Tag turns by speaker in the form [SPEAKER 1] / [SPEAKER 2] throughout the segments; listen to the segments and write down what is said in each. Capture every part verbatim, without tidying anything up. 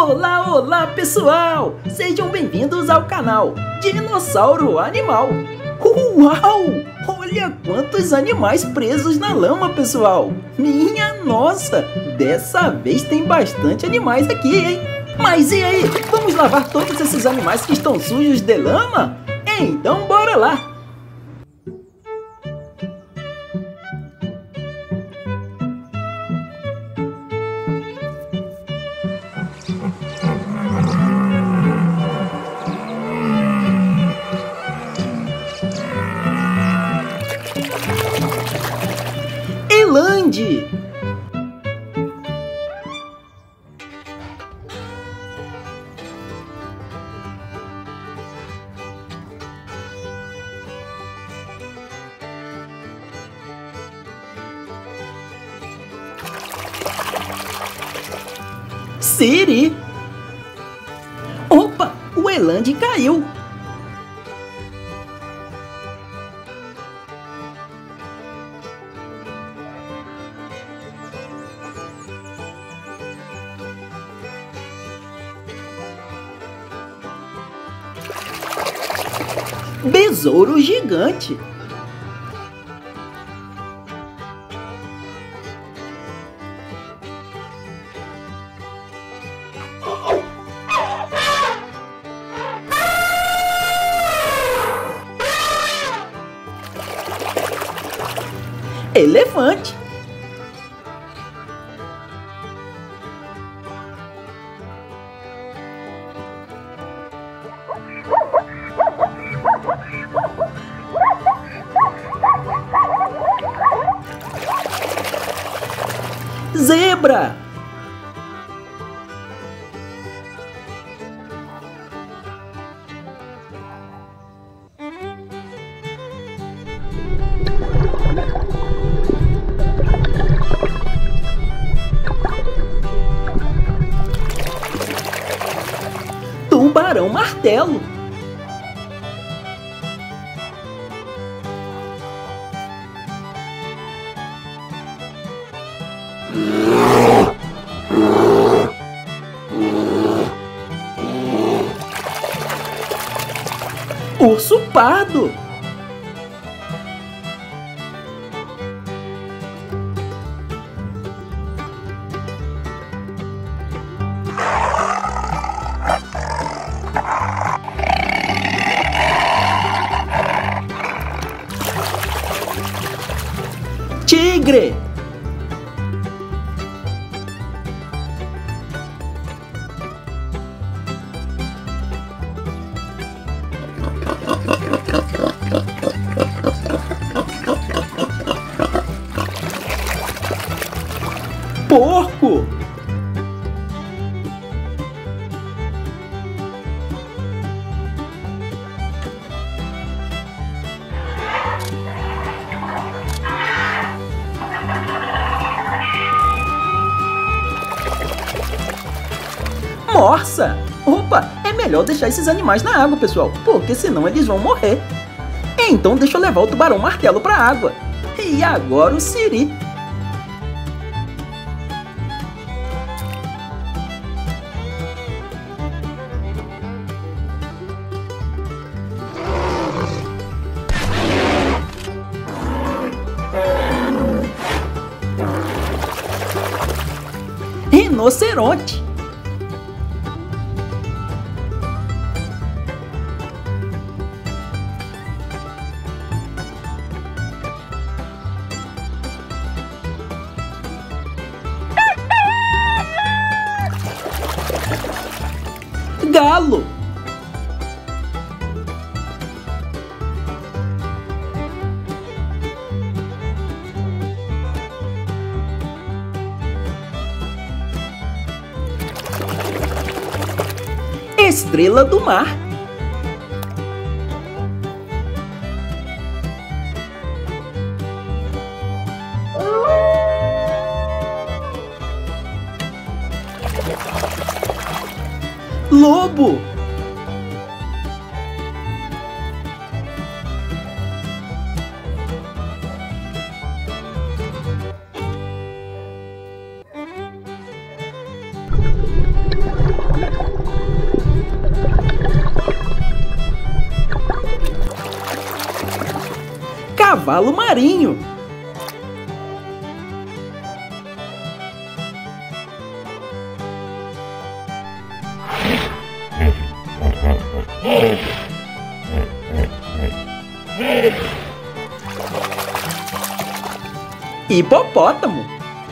[SPEAKER 1] Olá, olá pessoal! Sejam bem-vindos ao canal Dinossauro Animal. Uau! Olha quantos animais presos na lama, pessoal! Minha nossa! Dessa vez tem bastante animais aqui, hein? Mas e aí? Vamos lavar todos esses animais que estão sujos de lama? Então bora lá! Elande! Siri! Opa! O Elande caiu! Besouro gigante! Elefante! Zebra! Tubarão martelo! Urso pardo! Tigre! Porco! Morsa! Opa, é melhor deixar esses animais na água, pessoal, porque senão eles vão morrer. Então deixa eu levar o tubarão martelo para a água. E agora o siri. Rinoceronte! Galo! Estrela do mar! Lobo! cavalo marinho. Hipopótamo.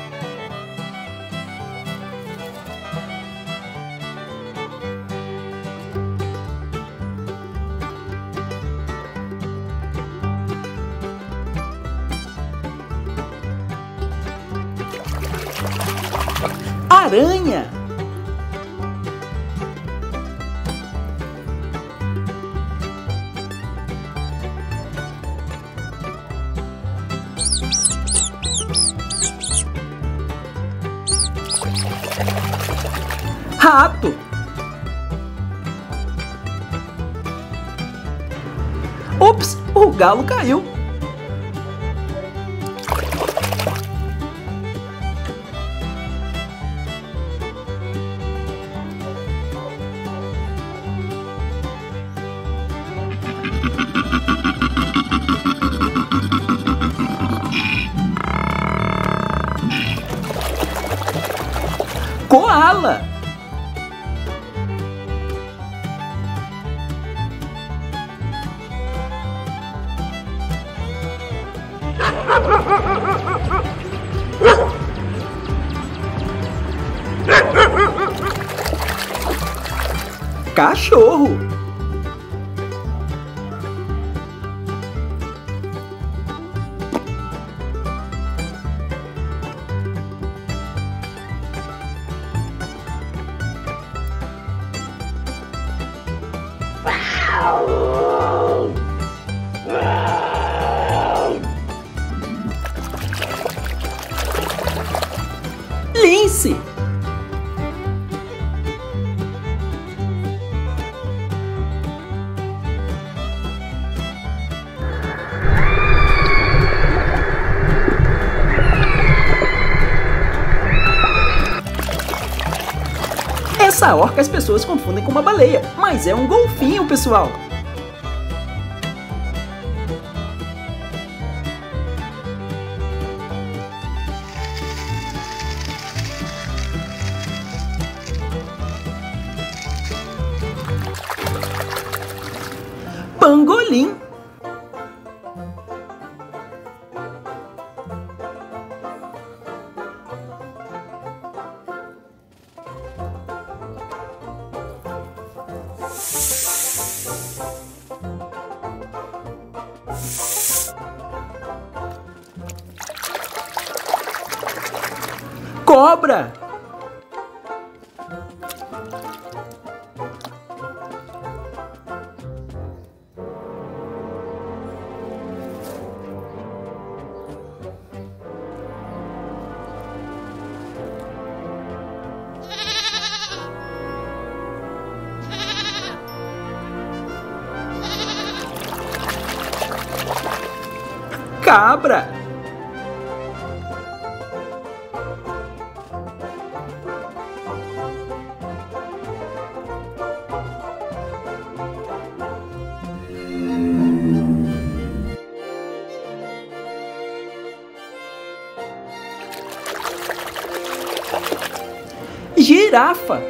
[SPEAKER 1] Aranha. Rato. Ops, o galo caiu. Koala. Cachorro. Lince. Essa orca as pessoas confundem com uma baleia, mas é um golfinho, pessoal. Pangolim. Cobra. Cabra. Girafa.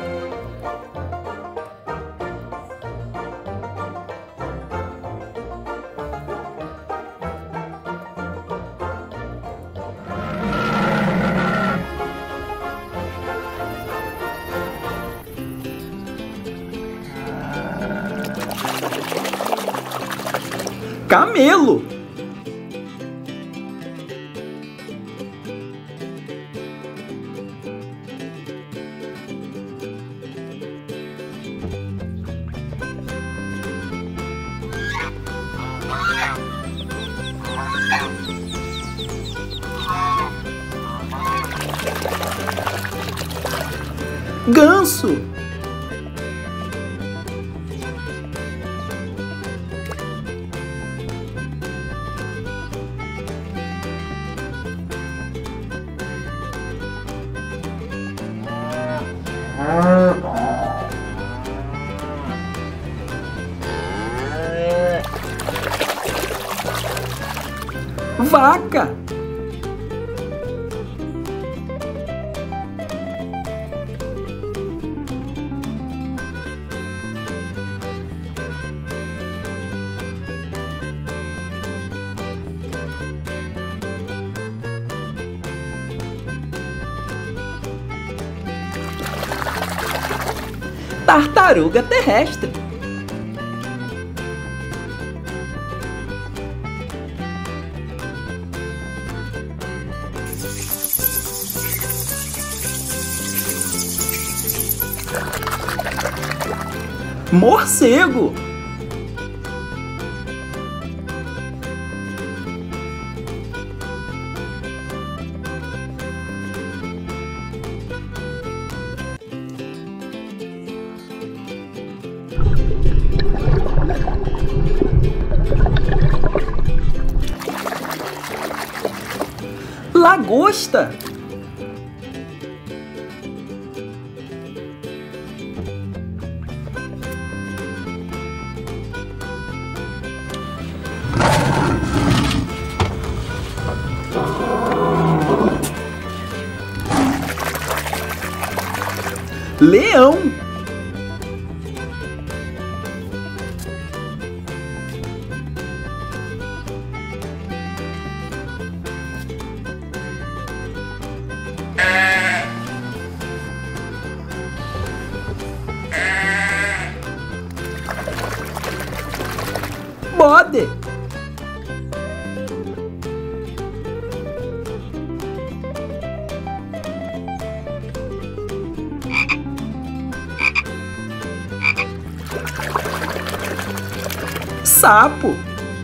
[SPEAKER 1] Camelo. Ganso. Vaca. Tartaruga terrestre. Morcego. Lagosta. Leão. Bode. Sapo.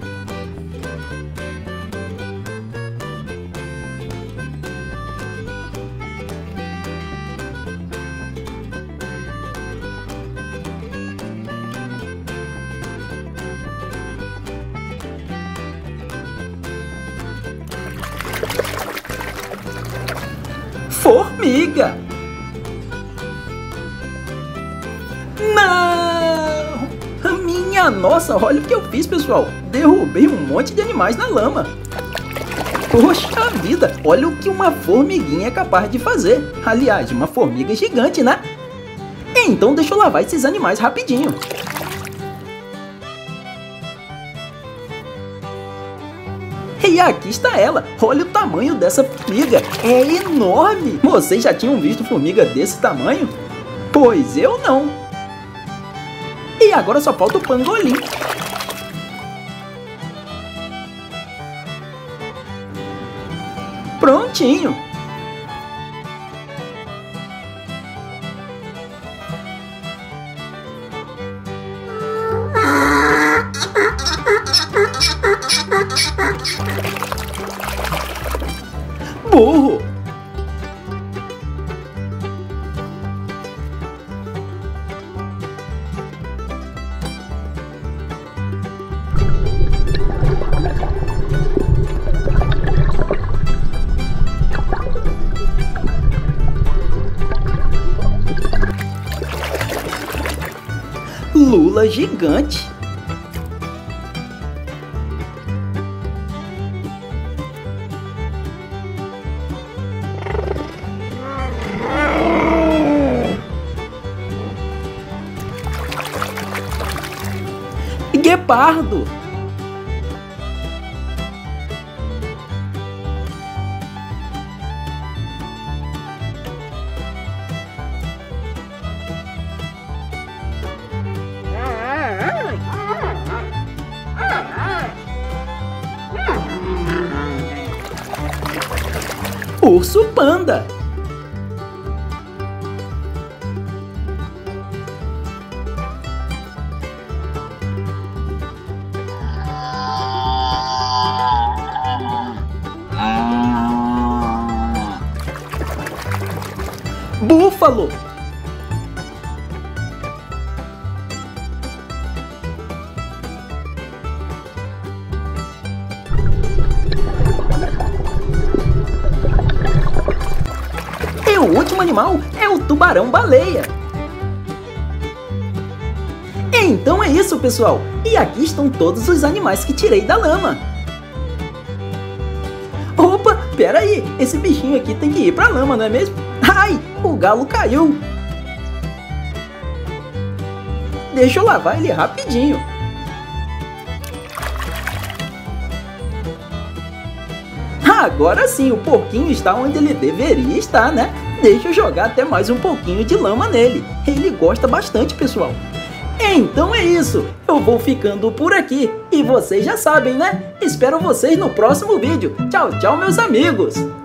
[SPEAKER 1] Formiga. Não! Minha nossa, olha o que eu fiz, pessoal. Derrubei um monte de animais na lama. Poxa vida, olha o que uma formiguinha é capaz de fazer. Aliás, uma formiga gigante, né? Então deixa eu lavar esses animais rapidinho. E aqui está ela. Olha o tamanho dessa formiga. É enorme. Vocês já tinham visto formiga desse tamanho? Pois eu não. E agora só falta o pangolim. Prontinho. Burro. Lula gigante. Guepardo. Urso panda. Búfalo. E o último animal é o tubarão-baleia. Então é isso, pessoal. E aqui estão todos os animais que tirei da lama. Pera aí, esse bichinho aqui tem que ir pra lama, não é mesmo? Ai, o galo caiu. Deixa eu lavar ele rapidinho. Agora sim, o porquinho está onde ele deveria estar, né? Deixa eu jogar até mais um pouquinho de lama nele. Ele gosta bastante, pessoal. Então é isso, eu vou ficando por aqui. E vocês já sabem, né? Espero vocês no próximo vídeo. Tchau, tchau, meus amigos.